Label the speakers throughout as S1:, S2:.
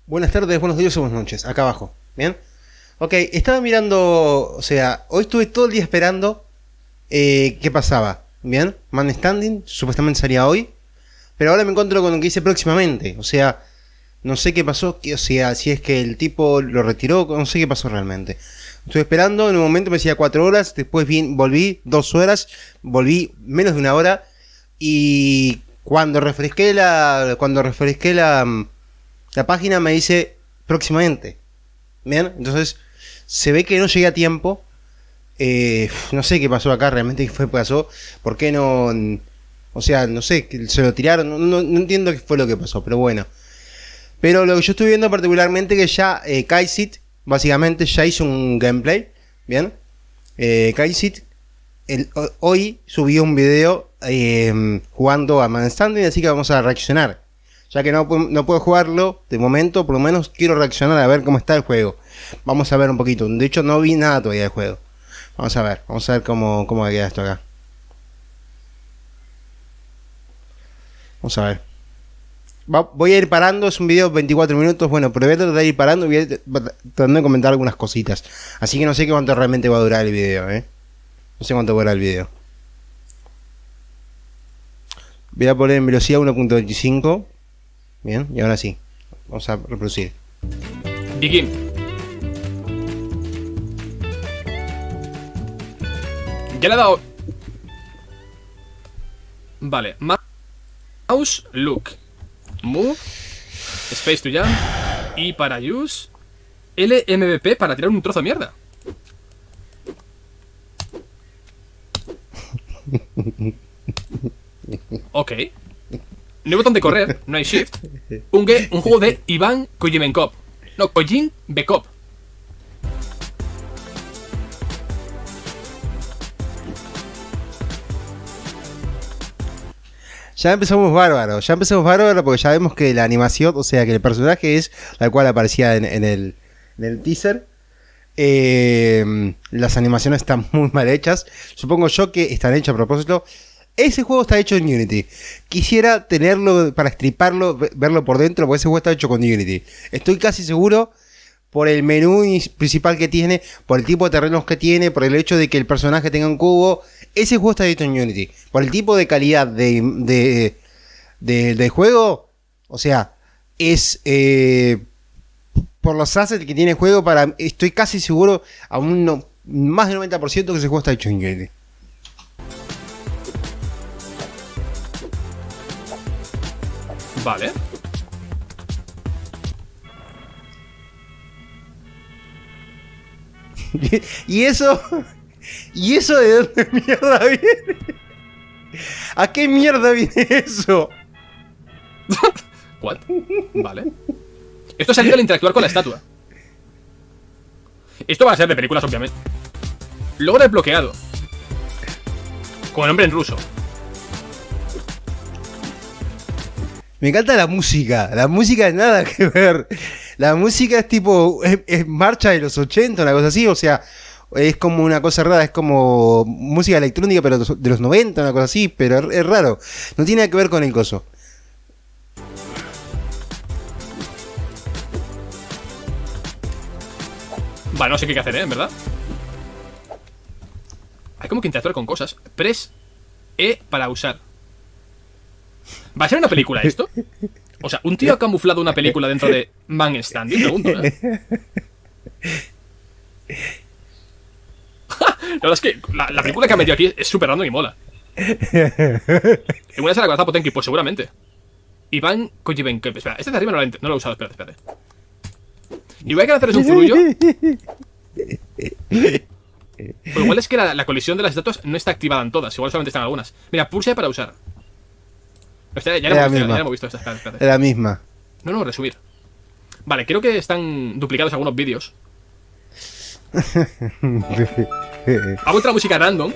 S1: Buenas tardes, buenos días o buenas noches, acá abajo, ¿bien? Ok, estaba mirando, o sea, hoy estuve todo el día esperando qué pasaba, ¿bien? Man Standing, supuestamente salía hoy, pero ahora me encuentro con lo que dice próximamente, o sea, no sé qué pasó, o sea, si es que el tipo lo retiró, no sé qué pasó realmente. Estuve esperando, en un momento me decía 4 horas, después volví 2 horas, volví menos de una hora, y cuando refresqué la página me dice próximamente. Bien, entonces se ve que no llegué a tiempo. No sé qué pasó acá, realmente qué fue que pasó. ¿Por qué no? O sea, no sé, que se lo tiraron. No entiendo qué fue lo que pasó, pero bueno. Pero lo que yo estoy viendo particularmente que ya Kaisit, básicamente ya hizo un gameplay. Bien, Kaisit hoy subió un video jugando a Man Standing, así que vamos a reaccionar. Ya que no puedo jugarlo de momento, por lo menos quiero reaccionar a ver cómo está el juego. Vamos a ver un poquito. De hecho, no vi nada todavía del juego. Vamos a ver cómo queda esto acá. Vamos a ver. Voy a ir parando, es un video de 24 minutos. Bueno, pero voy a tratar de ir parando y voy a tratar de comentar algunas cositas. Así que no sé cuánto realmente va a durar el video, No sé cuánto va a durar el video. Voy a poner en velocidad 1.25. Bien, y ahora sí. Vamos a reproducir.
S2: Begin. Ya le he dado. Vale. Mouse, look. Move. Space to jump. Y para use. LMVP para tirar un trozo de mierda. Ok. No hay botón de correr, no hay shift. Un juego de Iván Kojimenkov. No, Kojin Bekov.
S1: Ya empezamos bárbaro porque ya vemos que la animación, o sea que el personaje es la cual aparecía en el teaser. Las animaciones están muy mal hechas. Supongo yo que están hechas a propósito. Ese juego está hecho en Unity. Quisiera tenerlo para estriparlo, verlo por dentro, porque ese juego está hecho con Unity. Estoy casi seguro por el menú principal que tiene, por el tipo de terrenos que tiene, por el hecho de que el personaje tenga un cubo. Ese juego está hecho en Unity. Por el tipo de calidad de juego, o sea, es por los assets que tiene el juego, estoy casi seguro a más del 90% que ese juego está hecho en Unity.
S2: Vale.
S1: ¿Y eso? ¿Y eso de dónde mierda viene? ¿A qué mierda viene eso?
S2: ¿What? Vale. Esto se ha ido al interactuar con la estatua. Esto va a ser de películas, obviamente. Logra desbloqueado. Con el nombre en ruso.
S1: Me encanta la música. La música nada que ver. La música es tipo. Es marcha de los 80, una cosa así. O sea, es como una cosa rara. Es como música electrónica, pero de los 90, una cosa así. Pero es raro. No tiene nada que ver con el coso.
S2: Vale, no sé qué hay que hacer, en verdad. Hay como que interactuar con cosas. Press E para usar. ¿Va a ser una película esto? O sea, ¿un tío ha camuflado una película dentro de Man Standing? Pregunto, La verdad es que la película que ha metido aquí es súper random y mola. En una sala con Potenki, pues seguramente. Iván Kojimenkov. Espera, este de arriba no lo he usado, espérate. Y voy a querer hacer es un furullo. Pues igual es que la colisión de las estatuas no está activada en todas. Igual solamente están algunas. Mira, pulsa para usar. Ya lo hemos visto esta. Espérate.
S1: Es la misma.
S2: No, resumir. Vale, creo que están duplicados algunos vídeos. Ha vuelto la música random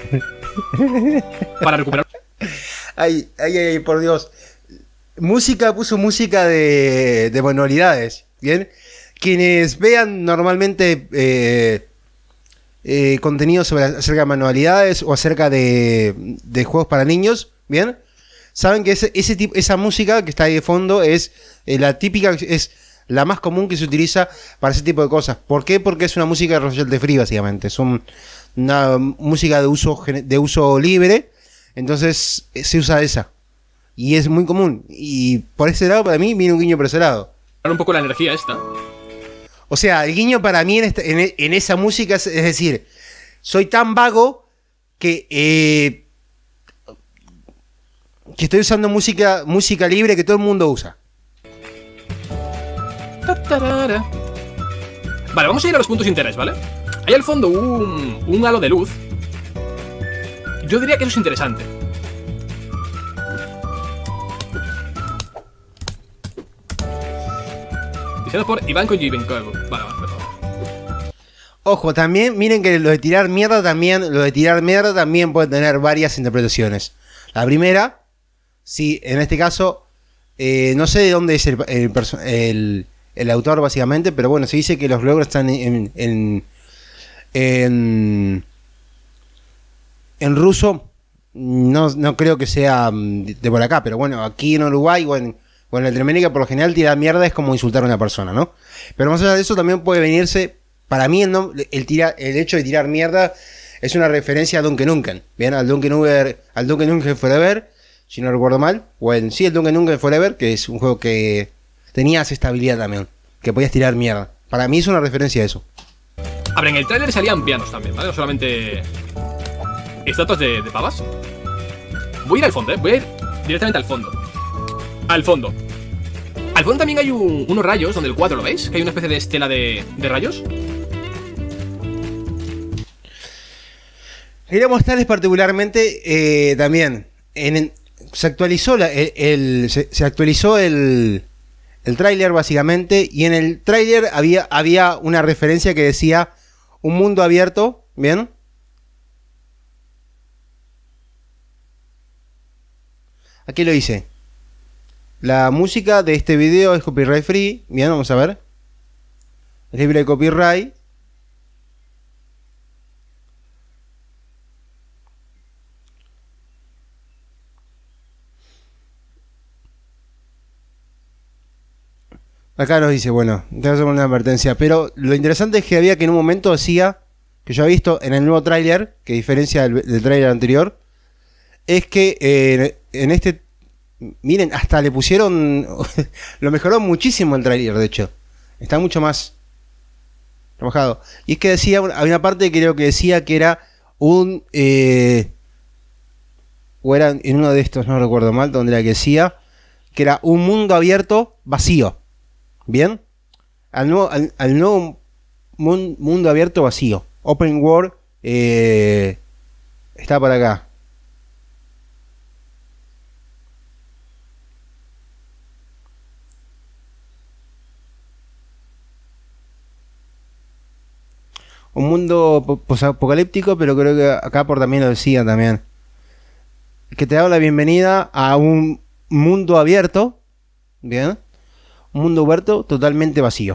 S2: para recuperar.
S1: Ay, por Dios. Puso música de manualidades. Bien. Quienes vean normalmente contenido acerca de manualidades o acerca de juegos para niños, bien, saben que esa música que está ahí de fondo es la típica, es la más común que se utiliza para ese tipo de cosas. ¿Por qué? Porque es una música de royalty free, básicamente. Es una música de uso libre, entonces se usa esa. Y es muy común. Y por ese lado, para mí, viene un guiño por ese lado.
S2: Un poco la energía esta.
S1: O sea, el guiño para mí en esa música es decir, soy tan vago que estoy usando música libre que todo el mundo usa.
S2: Vale, vamos a ir a los puntos de interés, ¿vale? Hay al fondo un halo de luz. Yo diría que eso es interesante. Diseñado por Iván Kojibenkov. Vale, perfecto.
S1: Ojo, también, miren que lo de tirar mierda también puede tener varias interpretaciones. La primera, sí, en este caso, no sé de dónde es el autor básicamente, pero bueno, se dice que los logros están en ruso. No creo que sea de por acá, pero bueno, aquí en Uruguay o en Latinoamérica por lo general tirar mierda es como insultar a una persona, ¿no? Pero más allá de eso también puede venirse, para mí el hecho de tirar mierda es una referencia a Duke Nukem, ¿bien? Al Duke Nukem Forever, si no recuerdo mal, el Duke Nukem Forever, que es un juego que tenía esa estabilidad también, que podías tirar mierda. Para mí es una referencia a eso.
S2: A ver, en el tráiler salían pianos también, ¿vale? No solamente estatuas de pavas. Voy a ir al fondo, voy a ir directamente al fondo. Al fondo también hay unos rayos, donde el cuadro, ¿lo veis? Que hay una especie de estela de rayos.
S1: Quería mostrarles particularmente también. Se actualizó el tráiler básicamente. Y en el tráiler había una referencia que decía un mundo abierto. ¿Bien? Aquí lo hice. La música de este video es copyright free. Bien, vamos a ver. Es libre de copyright. Acá nos dice, bueno, te voy a hacer una advertencia. Pero lo interesante es que había que en un momento decía, que yo había visto en el nuevo tráiler, que diferencia del tráiler anterior, es que en este, miren, hasta le pusieron, lo mejoró muchísimo el tráiler, de hecho. Está mucho más trabajado. Y es que decía, había una parte que creo que decía que era o era en uno de estos, no recuerdo mal, donde era que decía que era un mundo abierto vacío. ¿Bien? Al nuevo mundo abierto vacío. Open World está por acá. Un mundo posapocalíptico, pero creo que acá por también lo decía también. Que te da la bienvenida a un mundo abierto. ¿Bien? Un mundo abierto totalmente vacío.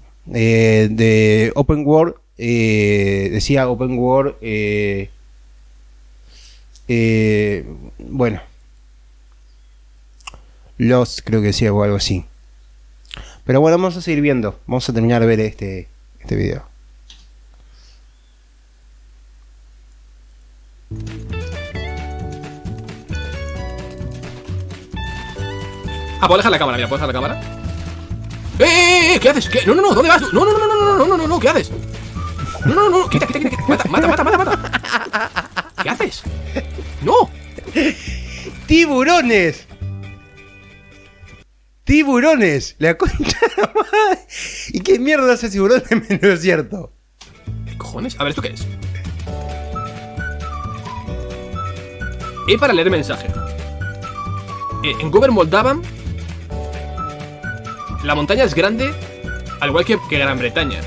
S1: De Open World. Decía Open World. Bueno. Lost creo que decía o algo así. Pero bueno, vamos a seguir viendo. Vamos a terminar de ver este video.
S2: Ah, puedo dejar la cámara, mira, puedo dejar la cámara. ¿Qué haces? ¿Qué? No, ¿dónde vas? No, ¿qué haces? No, quita. Mata. ¿Qué haces? ¡No!
S1: ¡Tiburones! La concha de la madre. ¿Y qué mierda hace tiburones en el desierto?
S2: ¿Qué cojones? A ver, ¿esto qué es? E para leer mensaje. En Gober Moldavan, la montaña es grande, al igual que Gran Bretaña.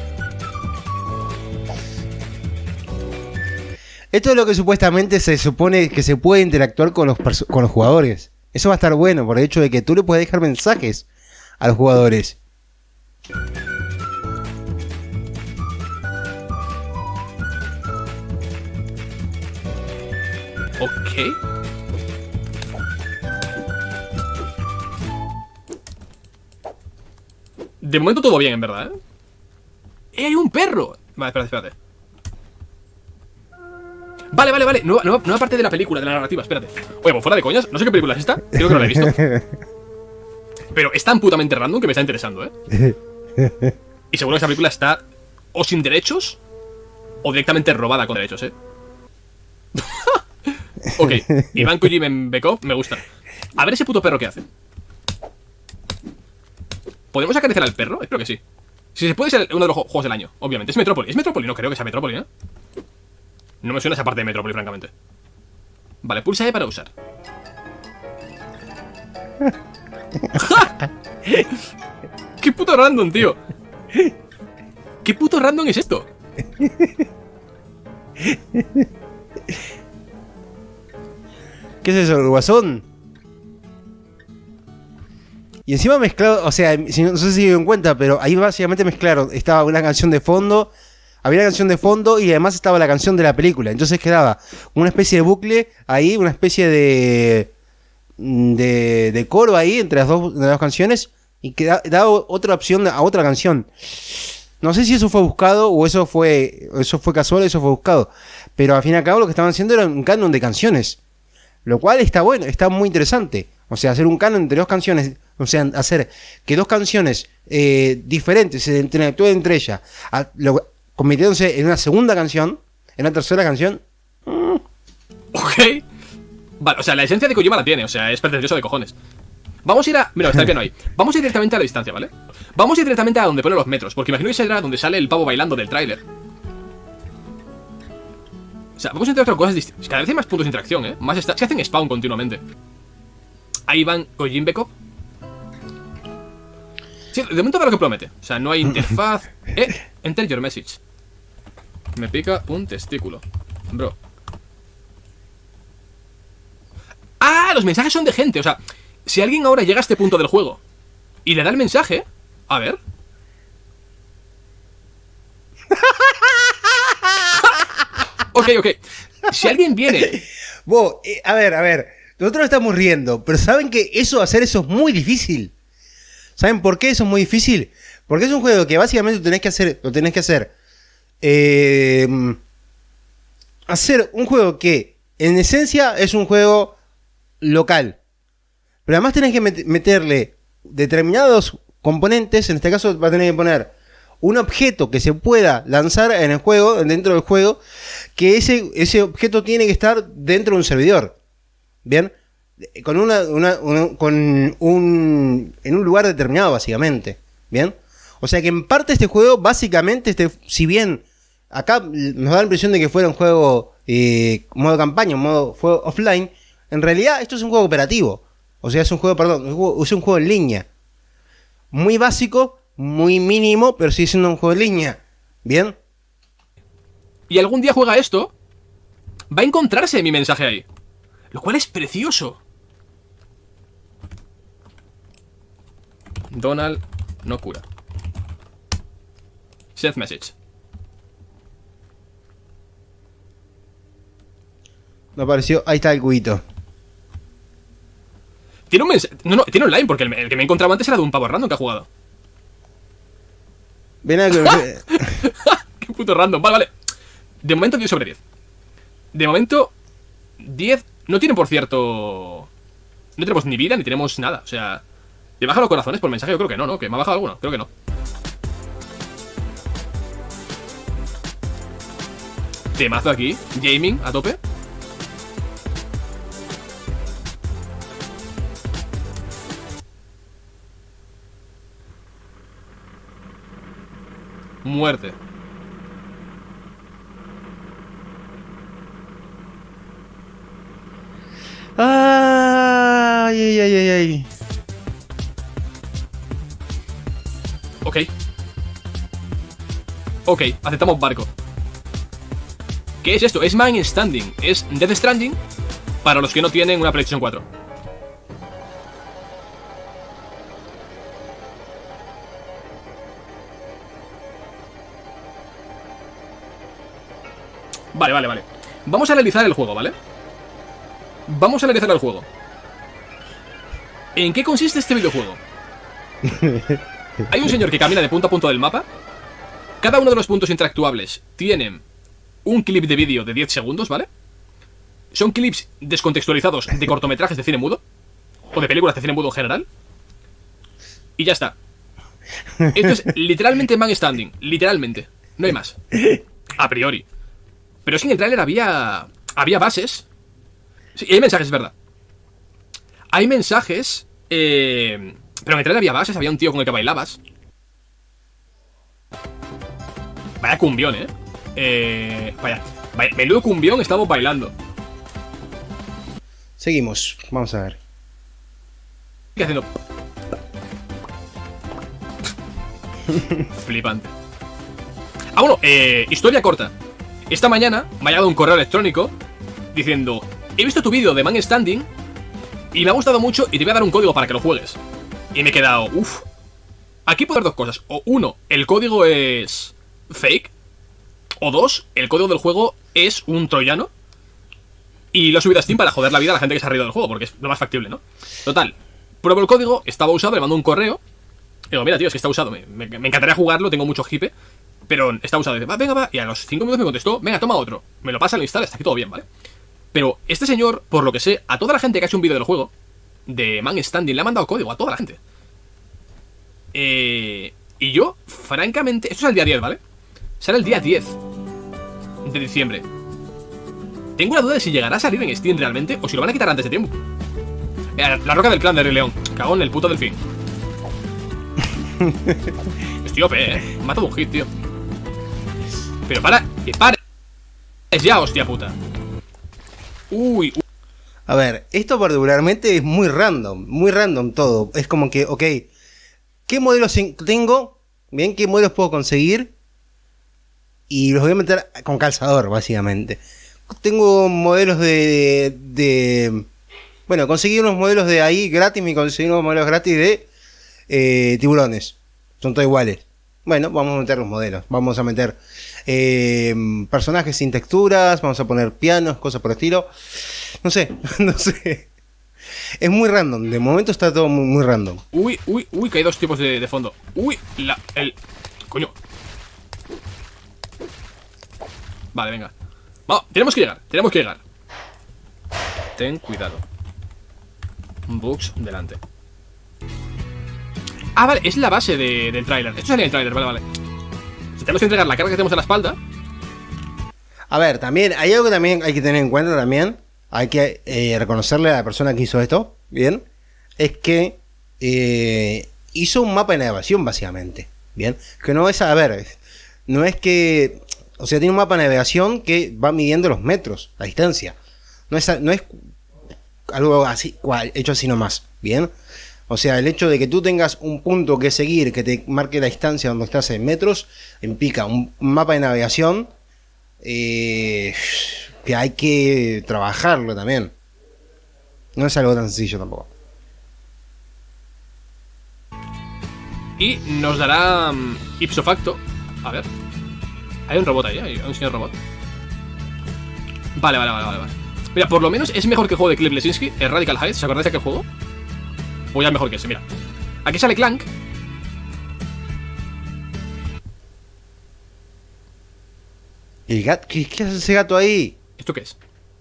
S1: Esto es lo que supuestamente se supone que se puede interactuar con los jugadores. Eso va a estar bueno por el hecho de que tú le puedes dejar mensajes a los jugadores.
S2: Ok. De momento todo bien, en verdad, ¿eh? ¡Hay un perro! Vale, espérate. Vale. Nueva parte de la película, de la narrativa, espérate. Oye, pues fuera de coñas, no sé qué película es esta. Creo que no la he visto. Pero es tan putamente random que me está interesando, ¿eh? Y seguro que esa película está o sin derechos o directamente robada con derechos, ¿eh? Ok, Iván Kojima en Bekov, me gusta. A ver ese puto perro que hace. ¿Podemos acariciar al perro? Espero que sí. Si se puede ser uno de los juegos del año, obviamente. Es Metrópoli. ¿Es Metrópoli? No creo que sea Metrópoli, ¿eh? No me suena esa parte de Metrópoli, francamente. Vale, pulsa E para usar. ¡Qué puto random, tío! ¿Qué puto random es esto?
S1: ¿Qué es eso, el guasón? Y encima mezclado, o sea, no sé si se dieron cuenta, pero ahí básicamente mezclaron. Estaba una canción de fondo, había una canción de fondo y además estaba la canción de la película. Entonces quedaba una especie de bucle ahí, una especie de coro ahí entre las dos canciones y que daba otra opción a otra canción. No sé si eso fue buscado o eso fue casual, eso fue buscado. Pero al fin y al cabo lo que estaban haciendo era un canon de canciones. Lo cual está bueno, está muy interesante. O sea, hacer un canon entre dos canciones, o sea, hacer que dos canciones diferentes se interactúen entre ellas, convirtiéndose en una segunda canción, en una tercera canción.
S2: Ok. Vale, o sea, la esencia de Kojima la tiene, o sea, es pretencioso de cojones. Vamos a ir a... Mira, está el piano ahí. Vamos a ir directamente a la distancia, ¿vale? Vamos a ir directamente a donde ponen los metros, porque imagino que será donde sale el pavo bailando del tráiler. O sea, vamos a interactuar con cosas distintas. Cada vez hay más puntos de interacción, ¿eh? Más se hacen spawn continuamente. Ahí van Kojima Bekov. Sí, de momento da lo que promete. O sea, no hay interfaz. Enter your message. Me pica un testículo. Bro. ¡Ah! Los mensajes son de gente. O sea, si alguien ahora llega a este punto del juego y le da el mensaje... A ver... Ok. Si alguien viene...
S1: A ver. Nosotros estamos riendo, pero ¿saben que hacer eso es muy difícil? ¿Saben por qué eso es muy difícil? Porque es un juego que básicamente lo tenés que hacer. Hacer un juego que en esencia es un juego local. Pero además tenés que meterle determinados componentes. En este caso va a tener que poner un objeto que se pueda lanzar en el juego, dentro del juego, que ese objeto tiene que estar dentro de un servidor. Bien, en un lugar determinado, básicamente. Bien, o sea que en parte este juego, básicamente, si bien acá nos da la impresión de que fuera un juego modo campaña, un juego offline, en realidad esto es un juego operativo. O sea, es un juego en línea. Muy básico, muy mínimo, pero sigue siendo un juego en línea. Bien.
S2: Y algún día juega esto, va a encontrarse mi mensaje ahí. Lo cual es precioso. Donald no cura. Send message.
S1: Me apareció. Ahí está el cubito.
S2: Tiene un mensaje. No, tiene online, porque el que me encontraba antes era de un pavo random que ha jugado.
S1: Ven a que...
S2: Qué puto random. Vale. De momento 10 sobre 10. De momento 10. No tiene, por cierto... No tenemos ni vida ni tenemos nada. O sea... ¿Te bajan los corazones por mensaje? Yo creo que no, ¿no? ¿Que me ha bajado alguno? Creo que no. Temazo aquí. Gaming a tope. Muerte.
S1: Ay.
S2: Ok, aceptamos barco. ¿Qué es esto? Es Man Standing. Es Death Stranding para los que no tienen una PlayStation 4. Vale. Vamos a analizar el juego, ¿vale? Vamos a analizar el juego. ¿En qué consiste este videojuego? Hay un señor que camina de punto a punto del mapa. Cada uno de los puntos interactuables tienen un clip de vídeo de 10 segundos, ¿vale? Son clips descontextualizados de cortometrajes de cine mudo. O de películas de cine mudo en general. Y ya está. Esto es literalmente Man Standing. Literalmente. No hay más. A priori. Pero es que en el tráiler había bases. Sí, y hay mensajes, es verdad. Hay mensajes. Pero en el tráiler había bases. Había un tío con el que bailabas. Vaya cumbión, vaya. Menudo cumbión estamos bailando.
S1: Seguimos, vamos a ver.
S2: ¿Qué haciendo? Flipante. Ah, bueno, historia corta. Esta mañana me ha llegado un correo electrónico diciendo: he visto tu vídeo de Man Standing y me ha gustado mucho y te voy a dar un código para que lo juegues. Y me he quedado, uff. Aquí puedo ver dos cosas. O uno, el código es fake. O dos, el código del juego es un troyano y lo he subido a Steam para joder la vida a la gente que se ha reído del juego, porque es lo más factible, ¿no? Total, pruebo el código, estaba usado, le mando un correo. Digo, mira, tío, es que está usado, me encantaría jugarlo, tengo mucho hipe, pero está usado. Y dice, va, venga, va. Y a los 5 minutos me contestó, venga, toma otro. Me lo pasa, lo instala, está aquí todo bien, ¿vale? Pero este señor, por lo que sé, a toda la gente que ha hecho un vídeo del juego de Man Standing le ha mandado código, a toda la gente. Y yo, francamente, esto es el día 10, ¿vale? Sale el día 10 de diciembre. Tengo la duda de si llegará a salir en Steam realmente o si lo van a quitar antes de tiempo. La roca del clan de Rey León. Cagón en el puto delfín. Estoy OP, mata de un hit, tío. Pero para, es ya, hostia puta. Uy.
S1: A ver, esto particularmente es muy random todo. Es como que, ok, ¿qué modelos tengo? Bien, ¿qué modelos puedo conseguir? Y los voy a meter con calzador, básicamente. Tengo modelos bueno, conseguí unos modelos de ahí gratis, me conseguí unos modelos gratis de tiburones. Son todos iguales. Bueno, vamos a meter los modelos. Vamos a meter personajes sin texturas, vamos a poner pianos, cosas por el estilo. No sé, no sé. Es muy random, de momento está todo muy random.
S2: Uy, que hay dos tipos de fondo. Uy, coño. Vale, venga. Vamos, tenemos que llegar. Ten cuidado. Bugs delante. Ah, vale, es la base del tráiler. Esto salía en el tráiler, vale. Si tenemos que entregar la carga que tenemos en la espalda.
S1: A ver, también hay algo que también hay que tener en cuenta también. Hay que reconocerle a la persona que hizo esto, bien. Es que hizo un mapa de navegación, básicamente. Bien. Que no es, a ver, no es que... O sea, tiene un mapa de navegación que va midiendo los metros, la distancia. No es algo así, hecho así nomás, ¿bien? O sea, el hecho de que tú tengas un punto que seguir, que te marque la distancia donde estás en metros, implica un mapa de navegación que hay que trabajarlo también. No es algo tan sencillo tampoco.
S2: Y nos dará ipso facto. A ver. Hay un robot ahí, hay un señor robot. Vale. Mira, por lo menos es mejor que el juego de Cliff Lesinski, el Radical Heights. ¿Se acordáis de aquel juego? O ya es mejor que ese, mira. Aquí sale Clank.
S1: ¿El gato? ¿Qué hace ese gato ahí?
S2: ¿Esto qué es?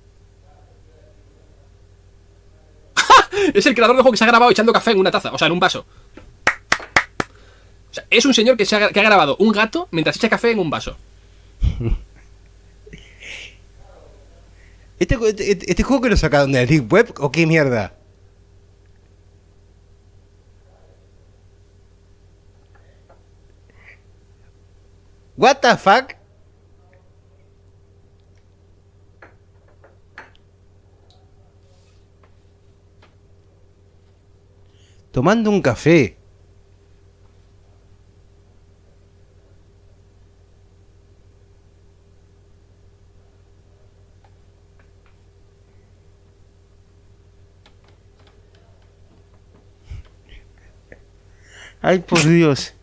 S2: Es el creador del juego que se ha grabado echando café en una taza, o sea, en un vaso. O sea, es un señor que ha grabado un gato mientras echa café en un vaso.
S1: ¿Este juego que lo sacaron de la Deep Web o qué mierda? What the fuck? Tomando un café. Ay, por Dios.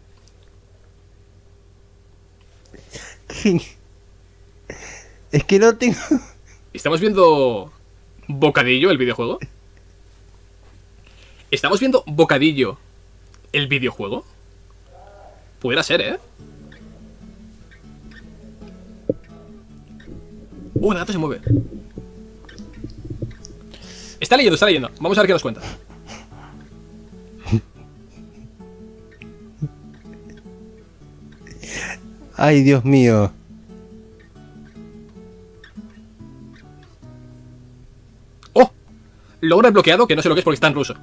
S1: Es que no tengo...
S2: ¿Estamos viendo Bocadillo, el videojuego? ¿Estamos viendo Bocadillo, el videojuego? Pudiera ser, ¿eh? El gato se mueve. Está leyendo, está leyendo. Vamos a ver qué nos cuenta.
S1: Ay, Dios mío.
S2: ¡Oh! Logro desbloqueado, que no sé lo que es porque está en ruso.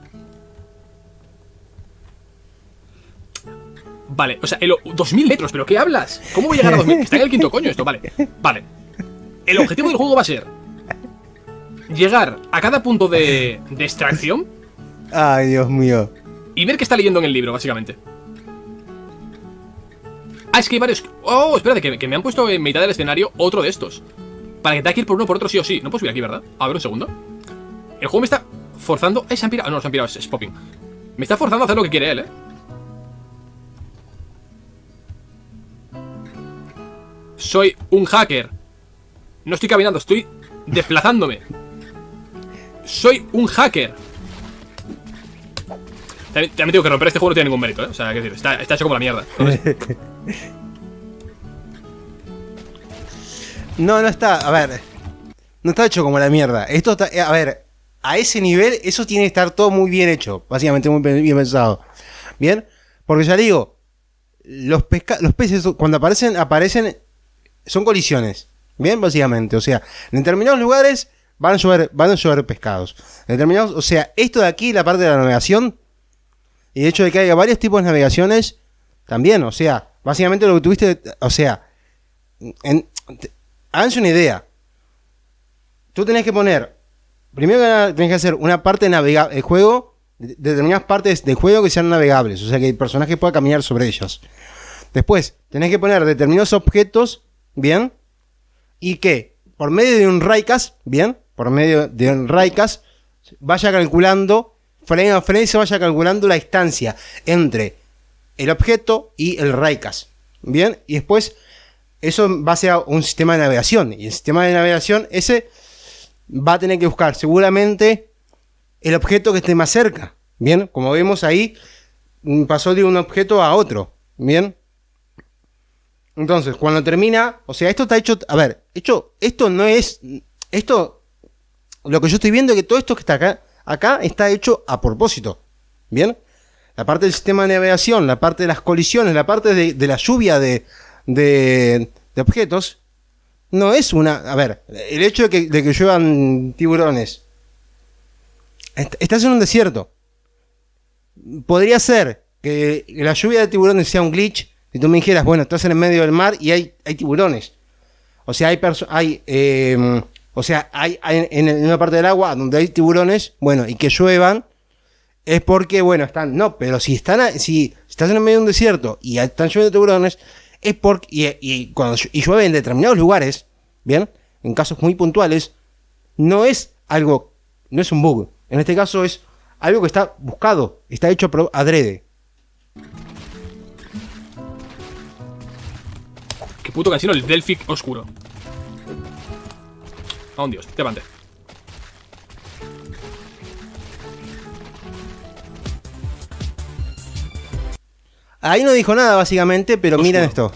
S2: Vale, o sea, 2000 metros, ¿pero qué hablas? ¿Cómo voy a llegar a 2000? Está en el quinto coño esto, vale. Vale. El objetivo del juego va a ser llegar a cada punto de extracción.
S1: Ay, Dios mío.
S2: Y ver qué está leyendo en el libro, básicamente. Ah, es que hay varios... Oh, espérate, que me han puesto en mitad del escenario otro de estos. Para que tenga que ir por uno por otro sí o sí. No puedo subir aquí, ¿verdad? A ver, un segundo. El juego me está forzando... se han pirado. No, se han pirado, es popping. Me está forzando a hacer lo que quiere él, Soy un hacker. No estoy caminando, estoy desplazándome. Soy un hacker. También tengo que romper este juego, no tiene ningún mérito, O sea, qué decir, está hecho como la mierda. Entonces...
S1: No, no está, a ver. No está hecho como la mierda. Esto está, a ver, a ese nivel, eso tiene que estar todo muy bien hecho. Básicamente muy bien pensado. ¿Bien? Porque ya digo, los peces cuando aparecen, son colisiones. Bien, básicamente. O sea, en determinados lugares van a llover pescados. En determinados, o sea, esto de aquí, la parte de la navegación, y el hecho de que haya varios tipos de navegaciones, también, o sea, básicamente lo que tuviste, o sea, háganse una idea. Tú tenés que poner, primero que nada, tenés que hacer una parte navegable, el juego, determinadas partes del juego que sean navegables, o sea, que el personaje pueda caminar sobre ellas. Después, tenés que poner determinados objetos, bien, y que por medio de un raycast, bien, por medio de un raycast, vaya calculando, frame a frame se vaya calculando la distancia entre el objeto y el raycast, bien, y después eso en base a un sistema de navegación, y el sistema de navegación ese va a tener que buscar seguramente el objeto que esté más cerca, bien, como vemos ahí pasó de un objeto a otro, bien. Entonces, cuando termina, o sea, esto está hecho, a ver, esto no es, esto, lo que yo estoy viendo es que todo esto que está acá está hecho a propósito, ¿bien? La parte del sistema de navegación, la parte de las colisiones, la parte de la lluvia de objetos, no es una, a ver, el hecho de que lluevan tiburones, estás en un desierto, podría ser que la lluvia de tiburones sea un glitch. Si tú me dijeras, bueno, estás en el medio del mar y hay tiburones. O sea, hay en una parte del agua donde hay tiburones, bueno, y que lluevan, es porque, bueno, están... No, pero si estás en el medio de un desierto y están lloviendo tiburones, es porque... Y llueve en determinados lugares, ¿bien? En casos muy puntuales, no es un bug. En este caso es algo que está buscado, está hecho adrede.
S2: Qué puto cansino el Delphic oscuro. A un dios, levante.
S1: Ahí no dijo nada básicamente, pero
S2: oscuro.
S1: Miren esto.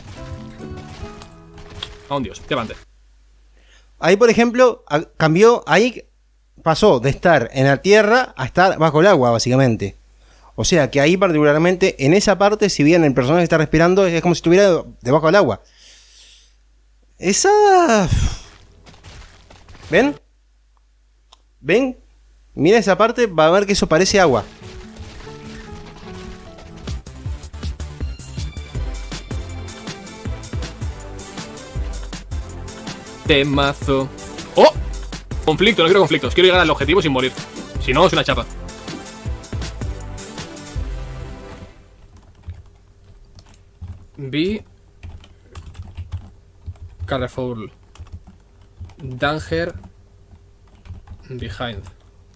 S2: A un dios, levante.
S1: Ahí por ejemplo, cambió, ahí pasó de estar en la tierra a estar bajo el agua básicamente. O sea que ahí particularmente en esa parte, si bien el personaje está respirando, es como si estuviera debajo del agua. Esa... ¿Ven? ¿Ven? Mira esa parte, va a ver que eso parece agua.
S2: Temazo. ¡Oh! Conflicto, no quiero conflictos. Quiero llegar al objetivo sin morir. Si no, es una chapa. Be careful. Danger behind.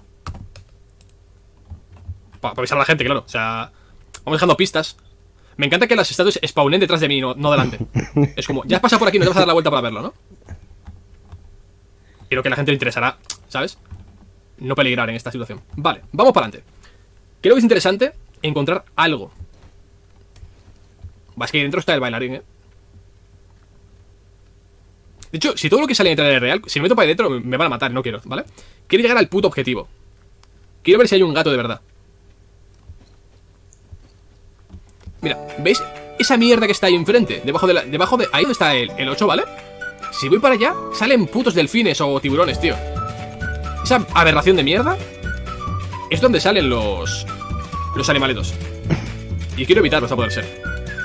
S2: Para avisar a la gente, claro. O sea, vamos dejando pistas. Me encanta que las estatuas spawnen detrás de mí, no delante. Es como, ya has pasado por aquí, no te vas a dar la vuelta para verlo, ¿no? Creo que a la gente le interesará, ¿sabes? No peligrar en esta situación. Vale, vamos para adelante. Creo que es interesante encontrar algo. Va, es que ahí dentro está el bailarín, De hecho, si todo lo que sale en el trailer es real, si me meto para ahí dentro me van a matar, no quiero, ¿vale? Quiero llegar al puto objetivo. Quiero ver si hay un gato de verdad. Mira, ¿veis esa mierda que está ahí enfrente? Debajo de ahí donde está el 8, ¿vale? Si voy para allá, salen putos delfines o tiburones, tío. Esa aberración de mierda es donde salen los animalitos. Y quiero evitarlos a poder ser.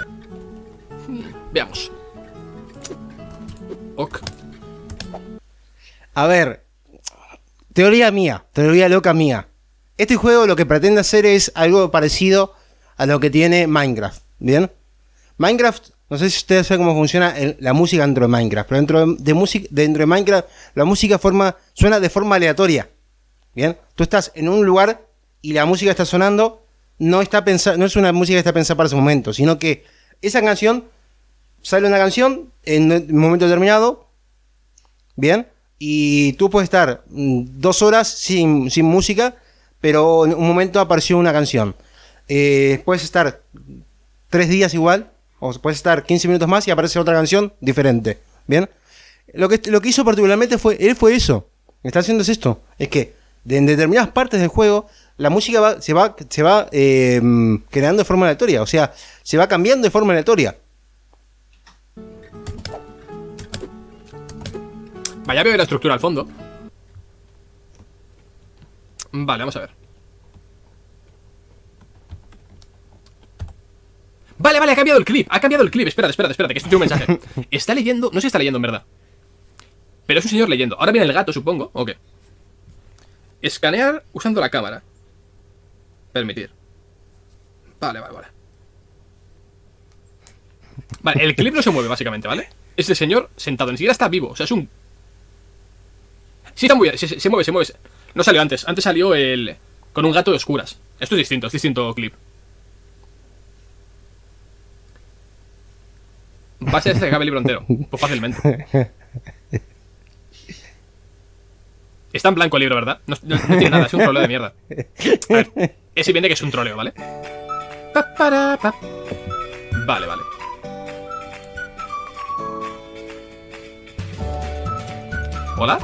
S2: Veamos. Ok.
S1: A ver, teoría mía, teoría loca mía. Este juego lo que pretende hacer es algo parecido a lo que tiene Minecraft, ¿bien? Minecraft, no sé si ustedes saben cómo funciona la música dentro de Minecraft, pero dentro de Minecraft la música suena de forma aleatoria, ¿bien? Tú estás en un lugar y la música está sonando, no es una música que está pensada para ese momento, sino que esa canción, sale una canción en un momento determinado, ¿bien? Y tú puedes estar 2 horas sin música, pero en un momento apareció una canción. Puedes estar 3 días igual, o puedes estar 15 minutos más y aparece otra canción diferente, ¿bien? Lo que hizo particularmente fue eso. Lo que está haciendo es esto. Es que en determinadas partes del juego la música se va creando de forma aleatoria. O sea, se va cambiando de forma aleatoria.
S2: Vaya, veo la estructura al fondo. Vale, vamos a ver. Vale, ha cambiado el clip. Espérate, que esto tiene un mensaje. Está leyendo, no sé si está leyendo en verdad, pero es un señor leyendo. Ahora viene el gato, supongo. Ok. Escanear usando la cámara. Permitir. Vale. Vale, el clip no se mueve básicamente, ¿vale? Es el señor sentado, ni siquiera está vivo. O sea, es un... Sí, está muy bien, se mueve. No salió antes. Antes salió con un gato de oscuras. Esto es distinto clip. Va a ser que acabe el libro entero. Pues fácilmente. Está en blanco el libro, ¿verdad? No tiene nada, es un troleo de mierda. A ver, es evidente que es un troleo, ¿vale? Vale. ¿Hola?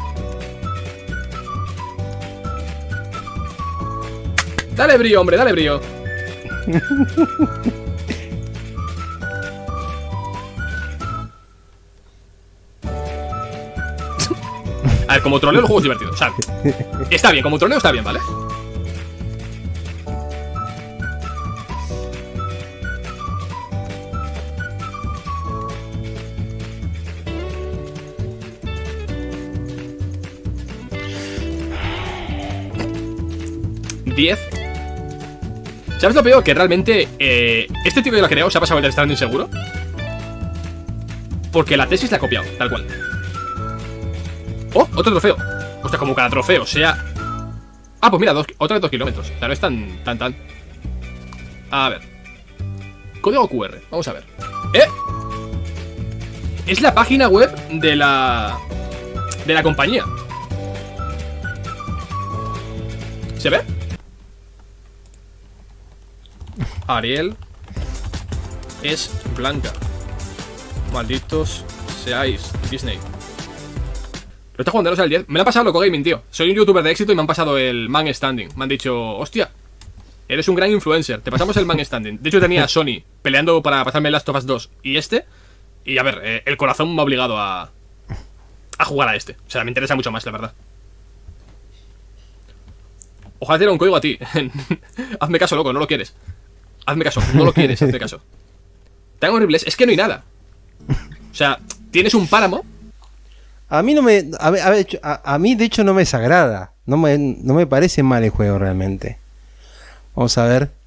S2: Dale brío, hombre, dale brío. A ver, como troleo el juego es divertido. O sea, está bien, como troleo está bien, ¿vale? ¿10? ¿Sabes lo peor? Que realmente este tío que lo ha creado se ha pasado el Death Stranding seguro. Porque la tesis la ha copiado, tal cual. ¡Oh! Otro trofeo. Hostia, como cada trofeo sea... Ah, pues mira, otra de 2 kilómetros. O sea, no es tan... A ver. Código QR. Vamos a ver. Es la página web de la compañía. ¿Se ve? Ariel es blanca. Malditos seáis, Disney. Lo está jugando, no sé, el 10. Me lo ha pasado Loco Gaming, tío. Soy un youtuber de éxito y me han pasado el Man Standing. Me han dicho, hostia, eres un gran influencer. Te pasamos el Man Standing. De hecho, tenía a Sony peleando para pasarme el Last of Us 2 y este. Y a ver, el corazón me ha obligado a jugar a este. O sea, me interesa mucho más, la verdad. Ojalá te diera un código a ti. Hazme caso, loco, no lo quieres. Hazme caso, no lo quieres, hazme caso. Tan horrible es que no hay nada. O sea, tienes un páramo.
S1: A mí no me... A mí de hecho no me desagrada. No me parece mal el juego realmente. Vamos a ver.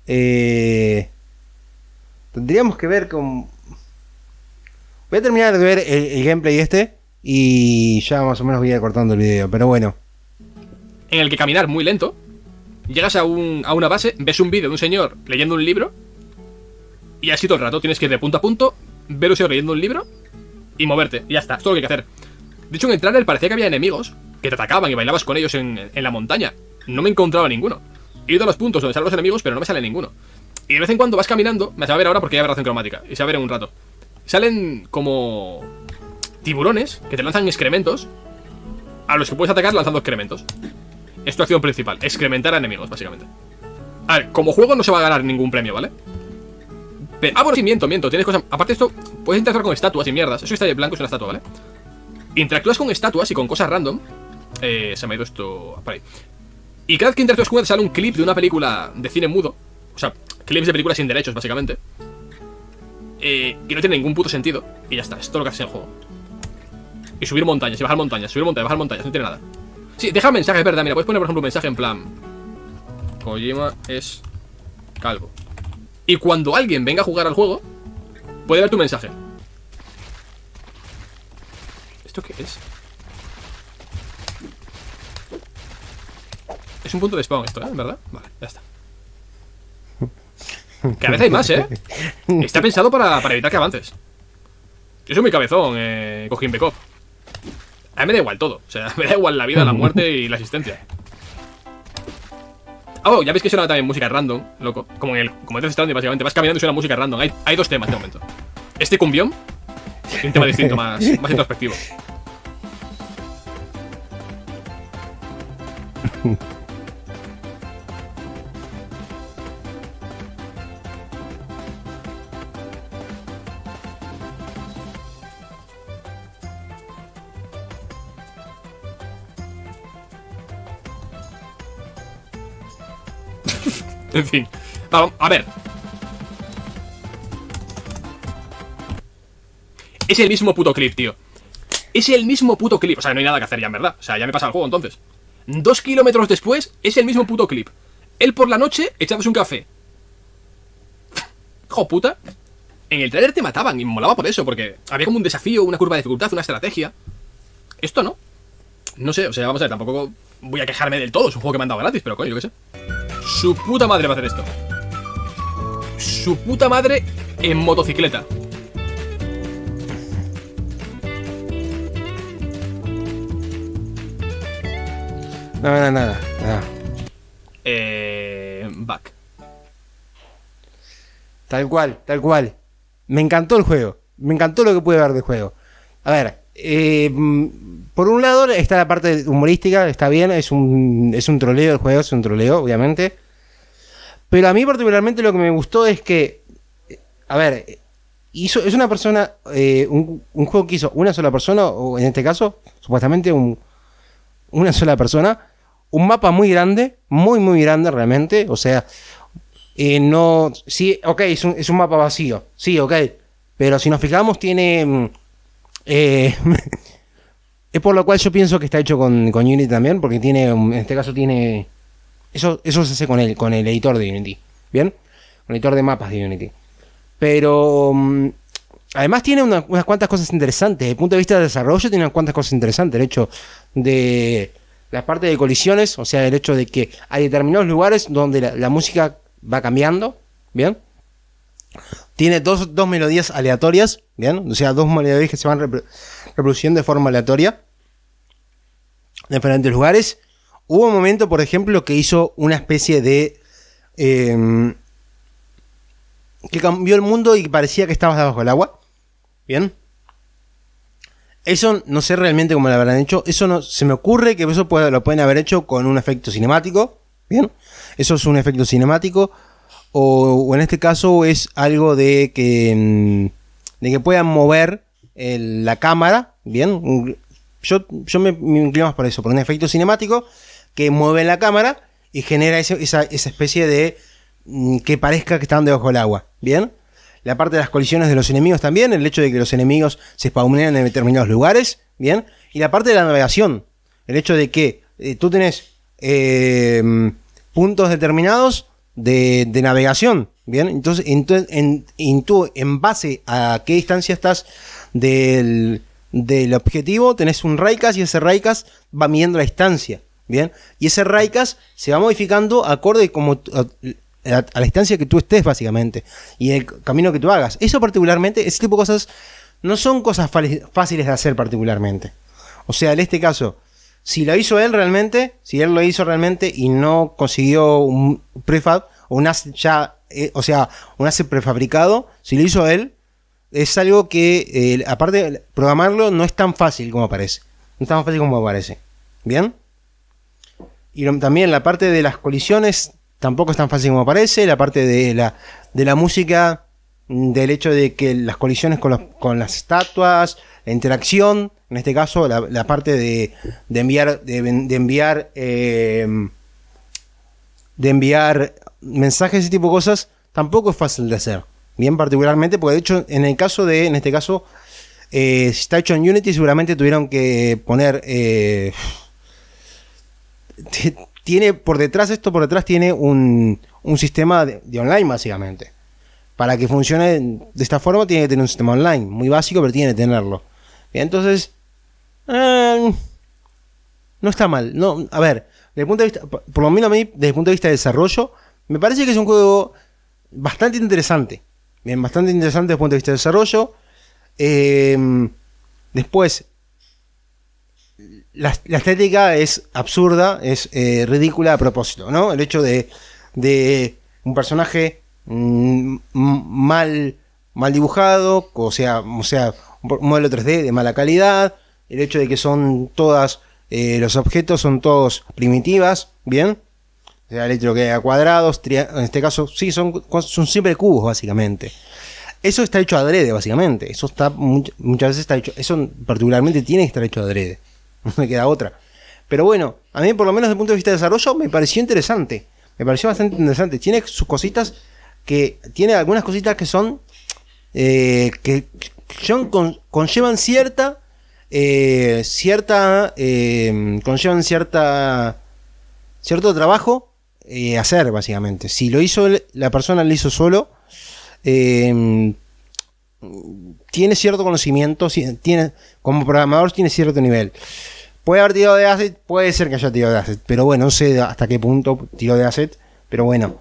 S1: Tendríamos que ver con... Voy a terminar de ver el gameplay y ya más o menos voy a ir cortando el video, pero bueno.
S2: En el que caminar muy lento. Llegas a una base, ves un vídeo de un señor leyendo un libro y así todo el rato. Tienes que ir de punto a punto, ver un señor leyendo un libro y moverte. Y ya está, es todo lo que hay que hacer. De hecho, en el trailer parecía que había enemigos que te atacaban y bailabas con ellos en la montaña. No me encontraba ninguno. He ido a los puntos donde salen los enemigos, pero no me sale ninguno. Y de vez en cuando vas caminando, me se va a ver ahora porque hay aberración cromática, y se va a ver en un rato. Salen como tiburones que te lanzan excrementos, a los que puedes atacar lanzando excrementos. Es tu acción principal, excrementar a enemigos, básicamente. A ver, como juego no se va a ganar ningún premio, ¿vale? Pero, bueno, sí, miento, tienes cosas... Aparte de esto, puedes interactuar con estatuas y mierdas. Eso que está de blanco es una estatua, ¿vale? Interactúas con estatuas y con cosas random. Se me ha ido esto por ahí. Y cada vez que interactúas con una, te sale un clip de una película de cine mudo. O sea, clips de películas sin derechos, básicamente. Y no tiene ningún puto sentido. Y ya está, es todo lo que hace el juego. Y subir montañas, y bajar montañas, subir montañas, bajar montañas, no tiene nada. Sí, deja mensajes, es verdad, mira, puedes poner por ejemplo un mensaje en plan Kojima es calvo. Y cuando alguien venga a jugar al juego, puede ver tu mensaje. ¿Esto qué es? Es un punto de spawn esto, ¿eh? ¿Verdad? Vale, ya está. Cada vez hay más, ¿eh? Está pensado para evitar que avances. Yo soy muy cabezón, Kojin Bekov. A mí me da igual todo. O sea, me da igual la vida, la muerte y la existencia. Oh, ya veis que suena también música random, loco. Como en Death Stranding, básicamente. Vas caminando y suena música random. Hay dos temas de momento. Este cumbión y un tema distinto, más introspectivo. En fin. Vamos, a ver. Es el mismo puto clip, tío. Es el mismo puto clip. O sea, no hay nada que hacer ya, en verdad. O sea, ya me pasa el juego, entonces. 2 kilómetros después, es el mismo puto clip. Él por la noche, echándose un café. Hijo puta. En el trailer te mataban y me molaba por eso, porque había como un desafío, una curva de dificultad, una estrategia. Esto no. No sé, o sea, vamos a ver, tampoco voy a quejarme del todo. Es un juego que me han dado gratis, pero coño, yo qué sé. Su puta madre va a hacer esto. Su puta madre en motocicleta.
S1: Nada.
S2: Back.
S1: Tal cual. Me encantó el juego. Me encantó lo que pude ver del juego. A ver, por un lado está la parte humorística, está bien, es un troleo el juego, es un troleo, obviamente. Pero a mí particularmente lo que me gustó es que, a ver, es una persona, un juego que hizo una sola persona, o en este caso, supuestamente una sola persona, un mapa muy grande, muy grande realmente, o sea, no, sí, ok, es un mapa vacío, sí, ok, pero si nos fijamos tiene, es por lo cual yo pienso que está hecho con Unity también, porque tiene, en este caso tiene, eso se hace con el editor de Unity, ¿bien? Con el editor de mapas de Unity, pero además tiene unas cuantas cosas interesantes, desde el punto de vista de desarrollo tiene unas cuantas cosas interesantes, el hecho de la parte de colisiones, o sea, el hecho de que hay determinados lugares donde la música va cambiando, ¿bien? Tiene dos melodías aleatorias, ¿bien? O sea, dos melodías que se van reproduciendo de forma aleatoria en diferentes lugares. Hubo un momento, por ejemplo, que hizo una especie de que cambió el mundo y parecía que estabas debajo del agua, ¿bien? Eso no sé realmente cómo lo habrán hecho. Eso no se me ocurre que eso lo pueden haber hecho con un efecto cinemático. Bien, eso es un efecto cinemático. O en este caso es algo de que puedan mover la cámara. Bien, yo me inclino más por eso, por un efecto cinemático que mueve la cámara y genera esa especie de que parezca que están debajo del agua. Bien. La parte de las colisiones de los enemigos también, el hecho de que los enemigos se spawnen en determinados lugares, ¿bien? Y la parte de la navegación, el hecho de que tú tenés puntos determinados de navegación, ¿bien? Entonces, en base a qué distancia estás del objetivo, tenés un Raycast y ese Raycast va midiendo la distancia, ¿bien? Y ese Raycast se va modificando acorde como a la distancia que tú estés, básicamente, y el camino que tú hagas. Eso particularmente, ese tipo de cosas no son cosas fáciles de hacer particularmente. O sea, en este caso, si lo hizo él realmente, si él lo hizo realmente y no consiguió un prefab o un asset ya o sea, un asset prefabricado, si lo hizo él, es algo que, aparte, programarlo no es tan fácil como parece. No es tan fácil como parece. ¿Bien? Y también la parte de las colisiones tampoco es tan fácil como parece. La parte de la música, del hecho de que las colisiones con las estatuas, la interacción, en este caso, la parte de enviar mensajes, ese tipo de cosas, tampoco es fácil de hacer. Bien, particularmente, porque de hecho, en este caso, si está hecho en Unity, seguramente tuvieron que poner. Tiene por detrás tiene un sistema de online, básicamente. Para que funcione de esta forma, tiene que tener un sistema online. Muy básico, pero tiene que tenerlo. Bien, entonces. No está mal. No, a ver, desde el punto de vista, por lo menos a mí, desde el punto de vista de desarrollo, me parece que es un juego bastante interesante. Bien, bastante interesante desde el punto de vista de desarrollo. Después, la estética es absurda, es ridícula a propósito, ¿no? El hecho de un personaje mal dibujado, o sea, un modelo 3D de mala calidad, el hecho de que son todas, los objetos son todos primitivas, ¿bien? O sea, el hecho de que haya cuadrados, en este caso, sí, son siempre cubos, básicamente. Eso está hecho adrede, básicamente. Eso está muchas veces está hecho. Eso particularmente tiene que estar hecho adrede. No me queda otra. Pero bueno, a mí por lo menos desde el punto de vista de desarrollo me pareció interesante. Me pareció bastante interesante. Tiene sus cositas tiene algunas cositas que son conllevan cierto trabajo hacer, básicamente. Si lo hizo la persona, lo hizo solo, tiene cierto conocimiento, como programador tiene cierto nivel. Puede haber tirado de asset, puede ser que haya tirado de asset, pero bueno, no sé hasta qué punto tiró de asset, pero bueno,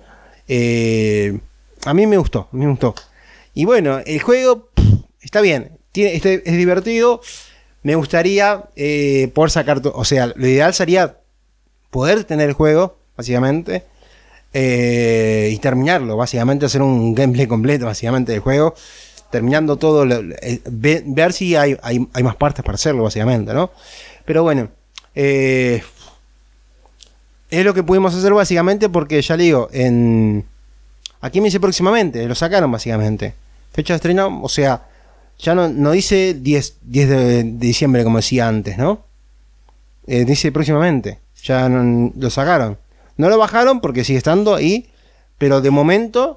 S1: a mí me gustó. Y bueno, el juego está bien, es divertido. Me gustaría poder sacar, o sea, lo ideal sería poder tener el juego, básicamente, y terminarlo, básicamente, hacer un gameplay completo, básicamente, del juego, terminando todo, ver si hay más partes para hacerlo, básicamente, ¿no? Pero bueno, es lo que pudimos hacer, básicamente, porque ya le digo, aquí me dice próximamente, lo sacaron, básicamente. Fecha de estreno, o sea, ya no dice 10 de diciembre, como decía antes, ¿no? Dice próximamente, ya lo sacaron. No lo bajaron porque sigue estando ahí, pero de momento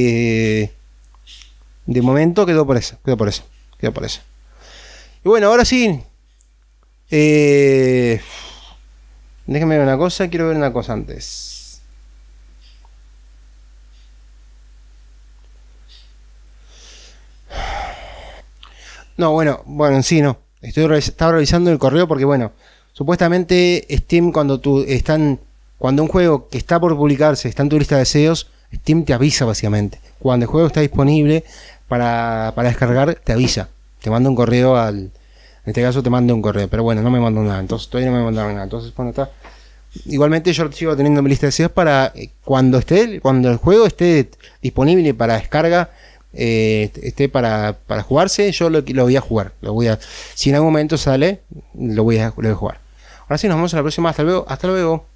S1: quedó por eso. Y bueno, ahora sí, déjenme ver una cosa, quiero ver una cosa antes. No, bueno, sí, no. Estaba revisando el correo porque, bueno, supuestamente Steam, cuando un juego que está por publicarse está en tu lista de deseos, Steam te avisa, básicamente. Cuando el juego está disponible para descargar, te avisa. Te manda un correo en este caso te manda un correo, pero bueno, no me mandó nada. Entonces, todavía no me mandaron nada. Entonces, bueno, está. Igualmente yo sigo teniendo mi lista de deseos para cuando el juego esté disponible para descarga, esté para jugarse, yo lo voy a jugar. Si en algún momento sale, lo voy a jugar. Ahora sí, nos vemos en la próxima. Hasta luego.